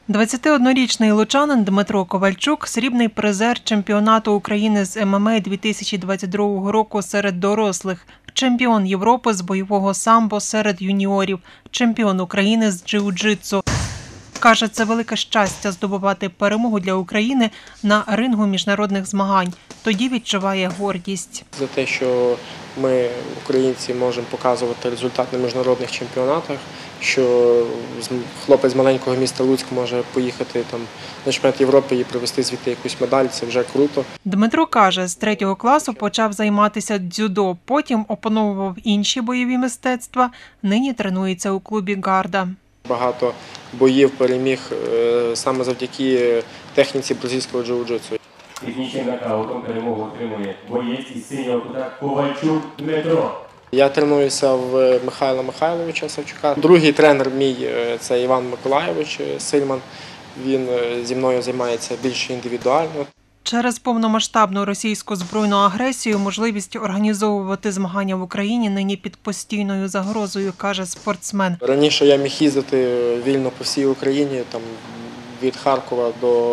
21-річний лучанин Дмитро Ковальчук – срібний призер чемпіонату України з ММА 2022 року серед дорослих, чемпіон Європи з бойового самбо серед юніорів, чемпіон України з джиу-джитсу. Каже, це велике щастя здобувати перемогу для України на рингу міжнародних змагань. Тоді відчуває гордість. За те, що ми, українці, можемо показувати результат на міжнародних чемпіонатах, що хлопець з маленького міста Луцьк може поїхати на чемпіонат Європи і привезти звідти якусь медаль, це вже круто. Дмитро каже, з 3 класу почав займатися дзюдо, потім опановував інші бойові мистецтва, нині тренується у клубі «Гарда». Багато боїв переміг саме завдяки техніці бразильського джиу-джитсу. Технічним нокаутом перемогу отримує боєць із синього кута Ковальчук Дмитро. Я тренуюся в Михайла Михайловича Савчука. Другий тренер мій – це Іван Миколайович Сильман. Він зі мною займається більш індивідуально. Через повномасштабну російську збройну агресію можливість організовувати змагання в Україні нині під постійною загрозою, каже спортсмен. Раніше я міг їздити вільно по всій Україні, від Харкова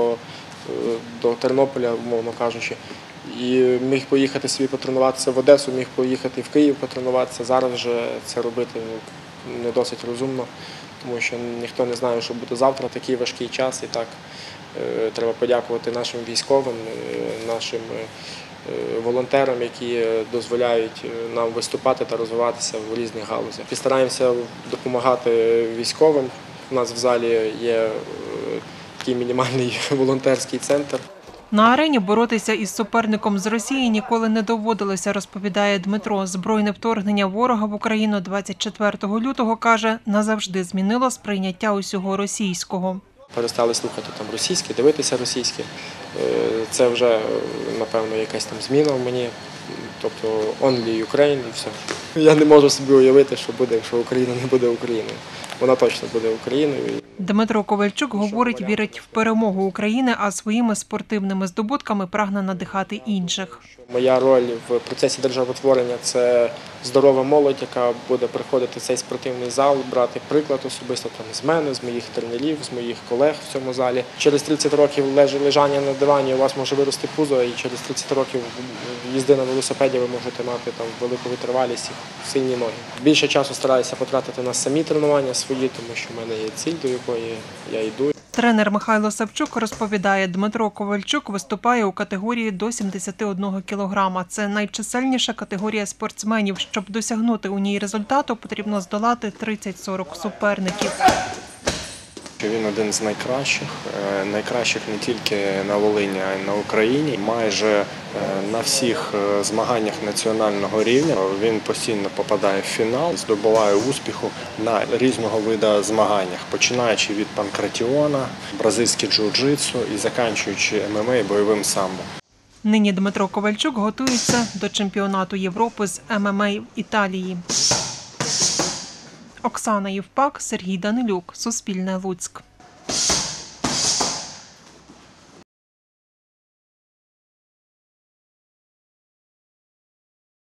до Тернополя, умовно кажучи. І міг поїхати собі потренуватися в Одесу, міг поїхати в Київ потренуватися. Зараз вже це робити не досить розумно, тому що ніхто не знає, що буде завтра, такий важкий час. І так треба подякувати нашим військовим, нашим волонтерам, які дозволяють нам виступати та розвиватися в різних галузях. Постараємося допомагати військовим. У нас в залі є такий мінімальний волонтерський центр. На арені боротися із суперником з Росії ніколи не доводилося, розповідає Дмитро. Збройне вторгнення ворога в Україну 24 лютого, каже, назавжди змінило сприйняття усього російського. Перестали слухати російське, дивитися російське. Це вже, напевно, якась зміна в мені. Тобто only Ukraine і все. Я не можу собі уявити, що буде, якщо Україна не буде Україною. Вона точно буде Україною. Дмитро Ковальчук говорить, вірить в перемогу України, а своїми спортивними здобутками прагне надихати інших. Моя роль в процесі державотворення – це здорова молодь, яка буде приходити в цей спортивний зал, брати приклад особисто з мене, з моїх тренерів, з моїх колег в цьому залі. Через 30 років лежання на дивані у вас може вирости пузо, і через 30 років їзди на велосипеді ви можете мати велику витривалість і сильні ноги. Більше часу стараюся потратити на самі тренування свої, тому що в мене є ціль, до якої я йду. Тренер Михайло Савчук розповідає, Дмитро Ковальчук виступає у категорії до 71 кілограма. Це найчисельніша категорія спортсменів. Щоб досягнути у ній результату, потрібно здолати 30-40 суперників. Він один з найкращих не тільки на Волині, а й на Україні. Майже на всіх змаганнях національного рівня він постійно попадає в фінал, здобуває успіху на різного виду змаганнях, починаючи від панкратіона, бразильське джиу-джитсу і закінчуючи ММА і бойовим самбо. Нині Дмитро Ковальчук готується до чемпіонату Європи з ММА в Італії. Оксана Євпак, Сергій Данилюк, Суспільне, Луцьк.